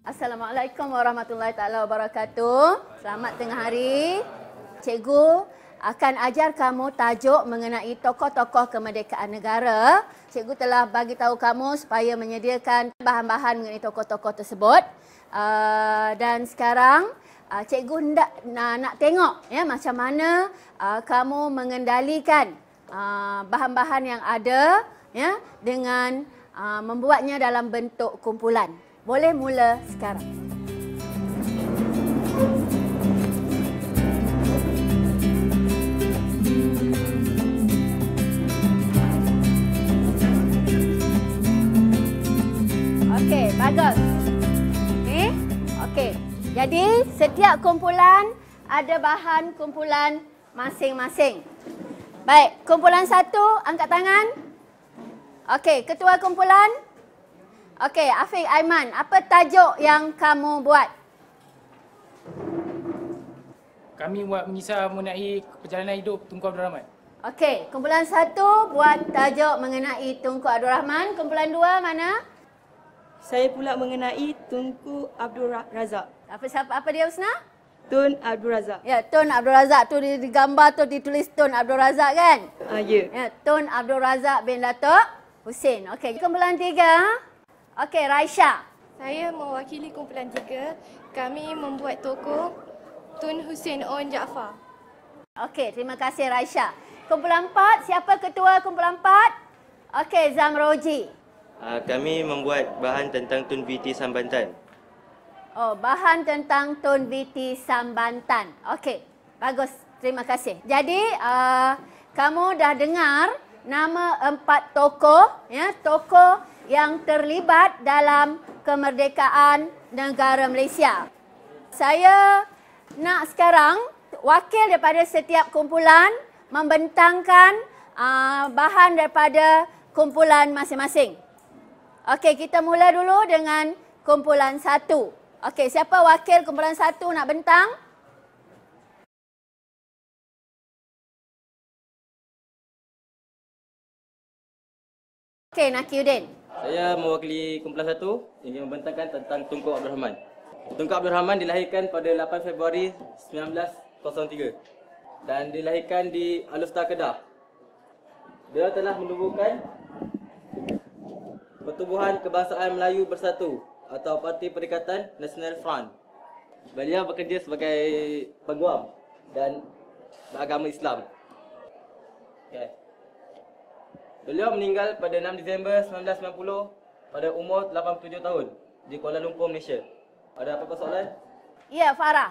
Assalamualaikum warahmatullahi taala wabarakatuh. Selamat tengah hari. Cikgu akan ajar kamu tajuk mengenai tokoh-tokoh kemerdekaan negara. Cikgu telah bagi tahu kamu supaya menyediakan bahan-bahan mengenai tokoh-tokoh tersebut. Dan sekarang cikgu hendak nak tengok ya macam mana kamu mengendalikan bahan-bahan yang ada ya dengan membuatnya dalam bentuk kumpulan. Boleh mula sekarang. Okey, bagus. Okey. Jadi setiap kumpulan ada bahan kumpulan masing-masing. Baik, kumpulan 1 angkat tangan. Okey, ketua kumpulan. Okey, Afiq Aiman, apa tajuk yang kamu buat? Kami buat mengisah mengenai perjalanan hidup Tunku Abdul Rahman. Okey, kumpulan 1 buat tajuk mengenai Tunku Abdul Rahman. Kumpulan 2 mana? Saya pula mengenai Tunku Abdul Razak. Apa dia Husna? Tun Abdul Razak. Ya, Tun Abdul Razak tu di gambar tu ditulis Tun Abdul Razak kan? Ya. Ya, Tun Abdul Razak bin Datuk Husin. Okey, kumpulan 3. Okey, Raisya. Saya mewakili kumpulan 3. Kami membuat tokoh Tun Hussein On Jaafar. Okey, terima kasih Raisya. Kumpulan 4, siapa ketua kumpulan 4? Okey, Zamroji. Kami membuat bahan tentang Tun VT Sambantan. Oh, bahan tentang Tun VT Sambantan. Okey, bagus. Terima kasih. Jadi, kamu dah dengar nama 4 tokoh, ya, tokoh yang terlibat dalam kemerdekaan negara Malaysia. Saya nak sekarang wakil daripada setiap kumpulan membentangkan bahan daripada kumpulan masing-masing. Okey, kita mula dulu dengan kumpulan 1. Okey, siapa wakil kumpulan 1 nak bentang? Okey, Nakiuddin. Saya mewakili kumpulan 1 ingin membentangkan tentang Tunku Abdul Rahman. Tunku Abdul Rahman dilahirkan pada 8 Februari 1903 dan dilahirkan di Alustar, Kedah. Dia telah menubuhkan Pertubuhan Kebangsaan Melayu Bersatu atau Parti Perikatan Nasional Front. Beliau bekerja sebagai peguam dan beragama Islam. Okay. Beliau meninggal pada 6 Disember 1990 pada umur 87 tahun di Kuala Lumpur, Malaysia. Ada apa-apa soalan? Ya, Farah.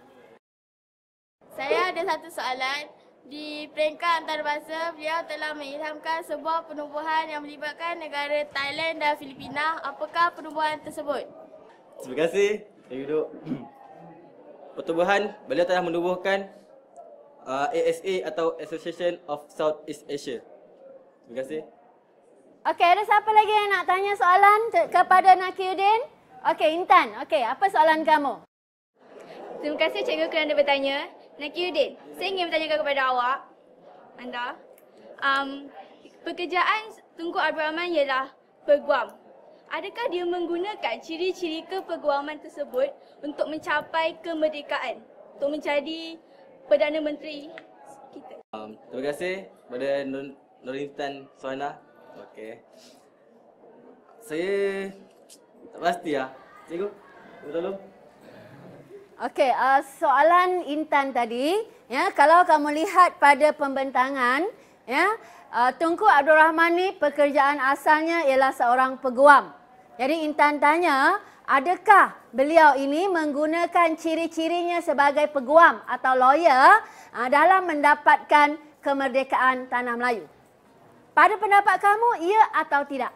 Saya ada satu soalan. Di peringkat antarabangsa, beliau telah mengilhamkan sebuah penubuhan yang melibatkan negara Thailand dan Filipina. Apakah penubuhan tersebut? Terima kasih. Saya duduk. Pertubuhan, beliau telah menubuhkan ASA atau Association of Southeast Asia. Terima kasih. Okey, ada siapa lagi yang nak tanya soalan kepada Nakiuddin? Okey, Intan. Okey, apa soalan kamu? Terima kasih cikgu kerana bertanya. Nakiuddin, saya ingin bertanyakan kepada anda. Pekerjaan Tunku Abdul Rahman ialah peguam. Adakah dia menggunakan ciri-ciri kepeguaman tersebut untuk mencapai kemerdekaan? Untuk menjadi Perdana Menteri kita? Terima kasih kepada Nurintan Suhana. Okey. Saya tak pasti lah. Cikgu, tolong. Okey, soalan Intan tadi, ya, kalau kamu lihat pada pembentangan, ya, Tunku Abdul Rahman ni pekerjaan asalnya ialah seorang peguam. Jadi Intan tanya, adakah beliau ini menggunakan ciri-cirinya sebagai peguam atau lawyer dalam mendapatkan kemerdekaan tanah Melayu? Pada pendapat kamu, ya atau tidak?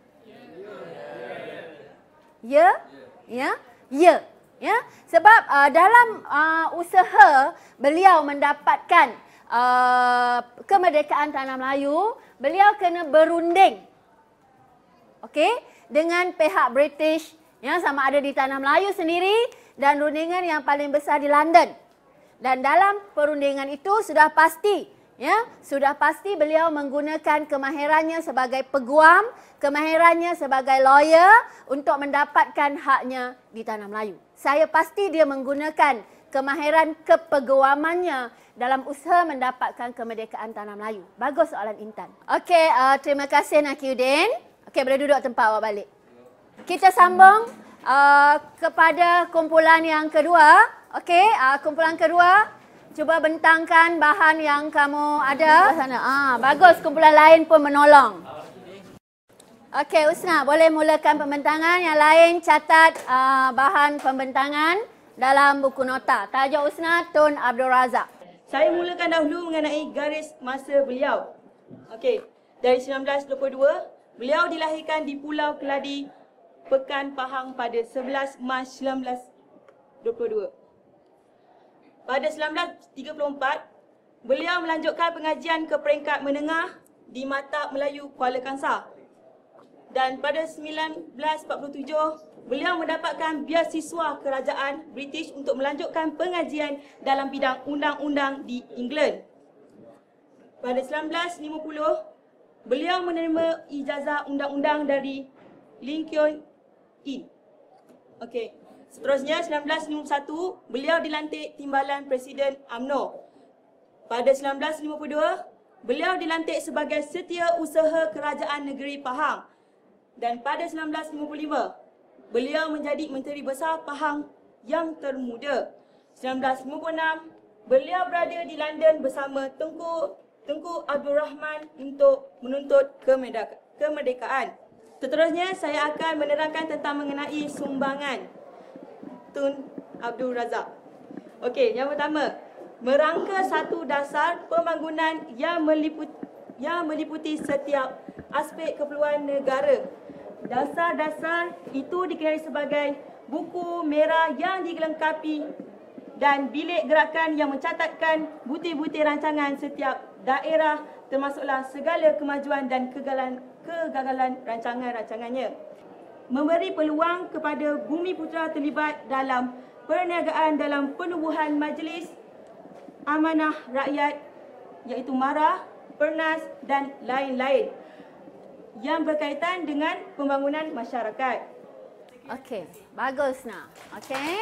Ya? Ya? Ya. Ya, sebab dalam usaha beliau mendapatkan kemerdekaan tanah Melayu, beliau kena berunding, okey, dengan pihak British, ya, sama ada di tanah Melayu sendiri dan rundingan yang paling besar di London. Dan dalam perundingan itu sudah pasti Ya, sudah pasti beliau menggunakan kemahirannya sebagai peguam, kemahirannya sebagai lawyer untuk mendapatkan haknya di Tanah Melayu. Saya pasti dia menggunakan kemahiran kepeguamannya dalam usaha mendapatkan kemerdekaan Tanah Melayu. Bagus soalan Intan. Okey, terima kasih Nakiuddin. Okey, boleh duduk tempat awak balik. Kita sambung kepada kumpulan yang kedua. Okey, kumpulan kedua. Cuba bentangkan bahan yang kamu ada. Bagus, kumpulan lain pun menolong. Okey, Usna, boleh mulakan pembentangan. Yang lain catat bahan pembentangan dalam buku nota. Tajuk Usna, Tun Abdul Razak. Saya mulakan dahulu mengenai garis masa beliau. Okey, dari 1922, beliau dilahirkan di Pulau Keladi, Pekan Pahang pada 11 Mac 1922. Pada 1934, beliau melanjutkan pengajian ke peringkat menengah di Matap Melayu Kuala Kangsar. Dan pada 1947, beliau mendapatkan beasiswa kerajaan British untuk melanjutkan pengajian dalam bidang undang-undang di England. Pada 1950, beliau menerima ijazah undang-undang dari Lincoln Inn. Okey. Seterusnya 1951, beliau dilantik timbalan Presiden UMNO. Pada 1952, beliau dilantik sebagai Setiausaha Kerajaan Negeri Pahang. Dan pada 1955, beliau menjadi Menteri Besar Pahang yang termuda. 1956, beliau berada di London bersama Tengku Abdul Rahman untuk menuntut kemerdekaan. Seterusnya, saya akan menerangkan tentang mengenai sumbangan Tun Abdul Razak. Okey, yang pertama, merangka satu dasar pembangunan yang meliputi setiap aspek keperluan negara. Dasar-dasar itu dikenali sebagai buku merah yang dilengkapi dan bilik gerakan yang mencatatkan butir-butir rancangan setiap daerah termasuklah segala kemajuan dan kegagalan rancangan-rancangannya. Memberi peluang kepada Bumiputera terlibat dalam perniagaan dalam penubuhan Majlis Amanah Rakyat iaitu MARA, PERNAS dan lain-lain yang berkaitan dengan pembangunan masyarakat. Okey, bagus nak. Okey.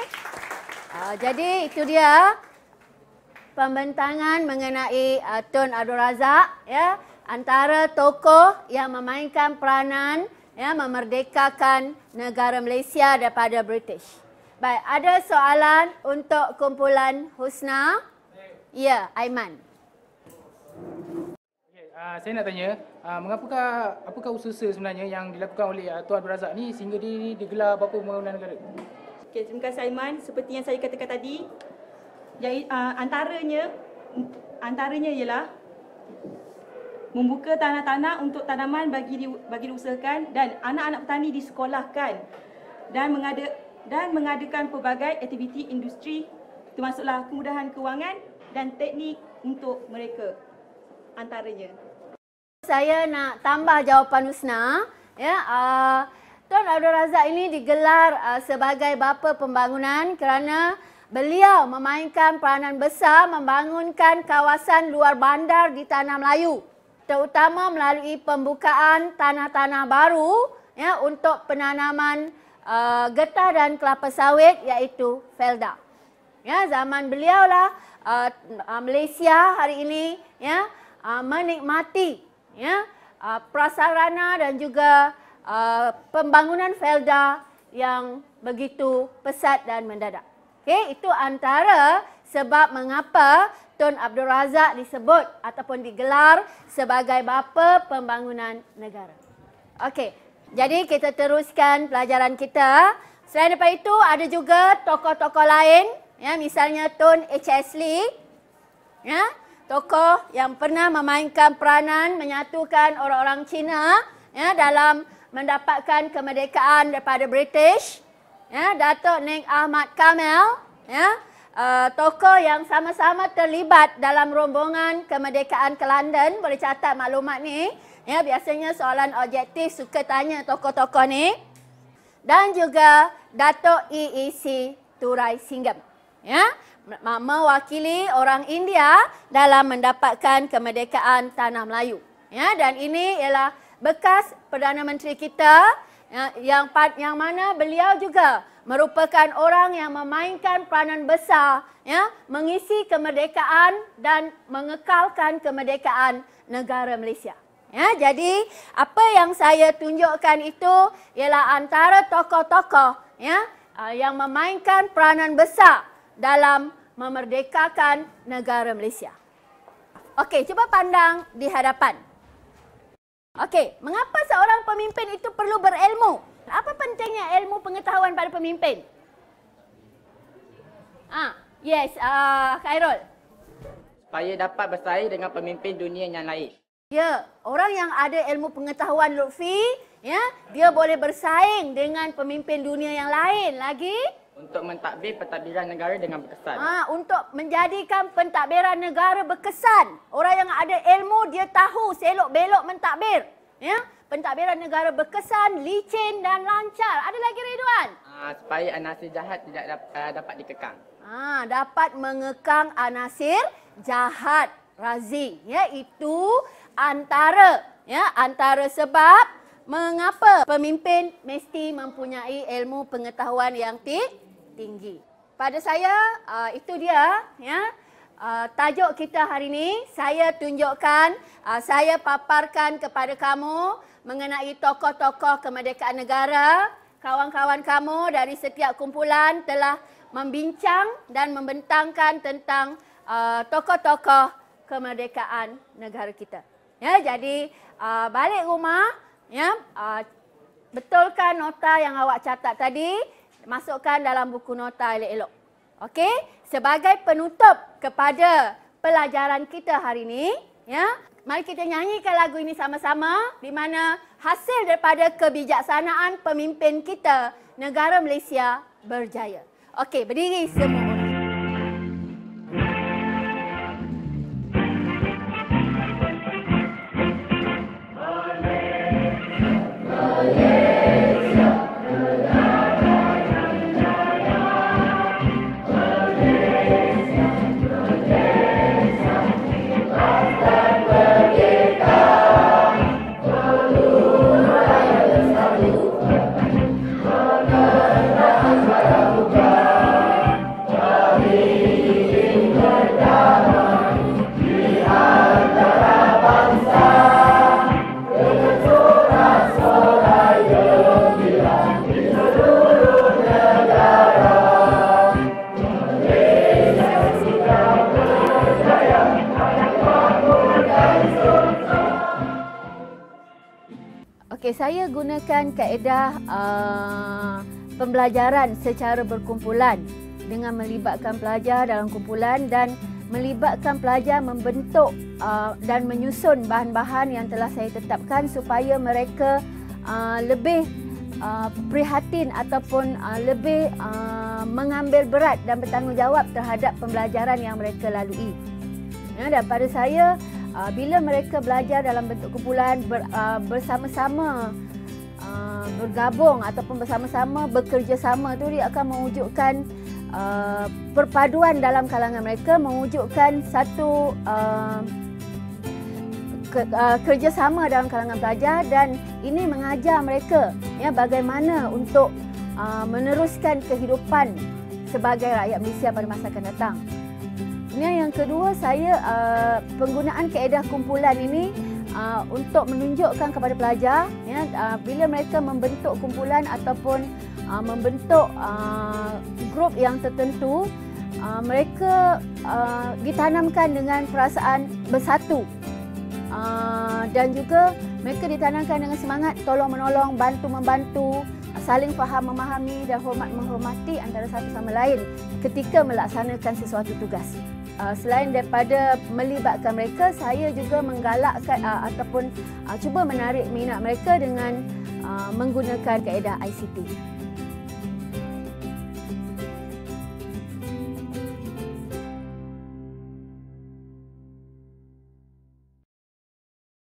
Jadi itu dia pembentangan mengenai Tun Abdul Razak, ya, antara tokoh yang memainkan peranan ya memerdekakan negara Malaysia daripada British. Baik, ada soalan untuk kumpulan Husna? Ya, Aiman. Okay, saya nak tanya, apakah usaha sebenarnya yang dilakukan oleh Tun Abdul Razak ni sehingga dia digelar bapa pembangunan negara? Okey, terima kasih Aiman. Seperti yang saya katakan tadi, antaranya ialah membuka tanah-tanah untuk tanaman bagi diusahakan dan anak-anak petani disekolahkan dan mengadakan pelbagai aktiviti industri termasuklah kemudahan kewangan dan teknik untuk mereka antaranya. Saya nak tambah jawapan Husna, ya. Tun Abdul Razak ini digelar sebagai bapa pembangunan kerana beliau memainkan peranan besar membangunkan kawasan luar bandar di Tanah Melayu, terutama melalui pembukaan tanah-tanah baru ya untuk penanaman getah dan kelapa sawit iaitu Felda. Ya, zaman beliaulah Malaysia hari ini ya menikmati ya prasarana dan juga pembangunan Felda yang begitu pesat dan mendadak. Okey, itu antara sebab mengapa Tun Abdul Razak disebut ataupun digelar sebagai bapa pembangunan negara. Okey, jadi kita teruskan pelajaran kita. Selain daripada itu, ada juga tokoh-tokoh lain, ya, misalnya Tun H.S. Lee, ya, tokoh yang pernah memainkan peranan menyatukan orang-orang Cina, ya, dalam mendapatkan kemerdekaan daripada British, ya, Datuk Ning Ahmad Kamel, ya. Tokoh yang sama-sama terlibat dalam rombongan kemerdekaan ke London. Boleh catat maklumat ni. Ya, biasanya soalan objektif suka tanya tokoh-tokoh ni. Dan juga Datuk E.E.C. Turai Singgam. Ya, mewakili orang India dalam mendapatkan kemerdekaan tanah Melayu. Ya, dan ini ialah bekas Perdana Menteri kita yang mana beliau juga merupakan orang yang memainkan peranan besar ya, mengisi kemerdekaan dan mengekalkan kemerdekaan negara Malaysia. Ya, jadi apa yang saya tunjukkan itu ialah antara tokoh-tokoh ya, yang memainkan peranan besar dalam memerdekakan negara Malaysia. Okey, cuba pandang di hadapan. Okey, mengapa seorang pemimpin itu perlu berilmu? Apa pentingnya ilmu pengetahuan pada pemimpin? Yes, Khairul. Supaya dapat bersaing dengan pemimpin dunia yang lain. Ya, orang yang ada ilmu pengetahuan, Lutfi, ya, dia boleh bersaing dengan pemimpin dunia yang lain lagi. Untuk mentadbir pentadbiran negara dengan berkesan. Untuk menjadikan pentadbiran negara berkesan. Orang yang ada ilmu, dia tahu selok-belok mentadbir. Ya? Pentadbiran negara berkesan, licin dan lancar. Ada lagi, Ridwan? Supaya anasir jahat tidak dapat dikekang. Dapat mengekang anasir jahat, Razi. Ya, itu antara sebab mengapa pemimpin mesti mempunyai ilmu pengetahuan yang tinggi. Pada saya, itu dia ya, tajuk kita hari ini. Saya tunjukkan, saya paparkan kepada kamu mengenai tokoh-tokoh kemerdekaan negara. Kawan-kawan kamu dari setiap kumpulan telah membincang dan membentangkan tentang tokoh-tokoh kemerdekaan negara kita. Ya, jadi balik rumah, ya, betulkan nota yang awak catat tadi. Masukkan dalam buku nota elok-elok. Okey? Sebagai penutup kepada pelajaran kita hari ini, ya, mari kita nyanyikan lagu ini sama-sama di mana hasil daripada kebijaksanaan pemimpin kita, negara Malaysia berjaya. Okey, berdiri semua. Saya gunakan kaedah pembelajaran secara berkumpulan dengan melibatkan pelajar dalam kumpulan dan melibatkan pelajar membentuk dan menyusun bahan-bahan yang telah saya tetapkan supaya mereka lebih prihatin ataupun lebih mengambil berat dan bertanggungjawab terhadap pembelajaran yang mereka lalui. Ya, dan pada saya, bila mereka belajar dalam bentuk kumpulan bersama-sama bergabung ataupun bersama-sama bekerjasama tu, dia akan mewujudkan perpaduan dalam kalangan mereka, mewujudkan satu kerjasama dalam kalangan pelajar, dan ini mengajar mereka ya bagaimana untuk meneruskan kehidupan sebagai rakyat Malaysia pada masa akan datang. Yang kedua, saya penggunaan kaedah kumpulan ini untuk menunjukkan kepada pelajar ya, bila mereka membentuk kumpulan ataupun membentuk grup yang tertentu, mereka ditanamkan dengan perasaan bersatu dan juga mereka ditanamkan dengan semangat tolong-menolong, bantu-membantu, saling faham memahami dan hormat menghormati antara satu sama lain ketika melaksanakan sesuatu tugas. Selain daripada melibatkan mereka, saya juga menggalakkan ataupun cuba menarik minat mereka dengan menggunakan kaedah ICT.